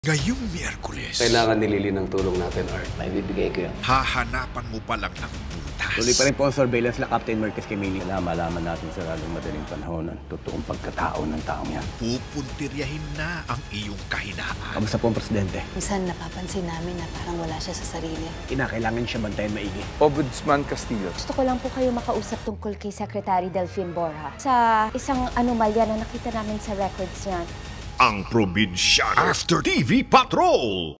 Ngayong Miyerkules, Kailangan nilili ng tulong natin, Art. May bibigay ko yun. hahanapan mo pa lang ng butas. Tuloy pa rin po ang surveillance la Captain Marquez Kapamilya. Malaman natin sa lalong madaling panahon ang totoong pagkatao ng taong yan. Pupuntiryahin na ang iyong kahinaan. Kamusta po ang presidente? Minsan napapansin namin na parang wala siya sa sarili. Kinakailangan siya bantayan maigi. Ombudsman Castillo. Gusto ko lang po kayo makausap tungkol kay Secretary Delphine Borja sa isang anomalya na nakita namin sa records niya. Ang Probinsyano After TV Patrol!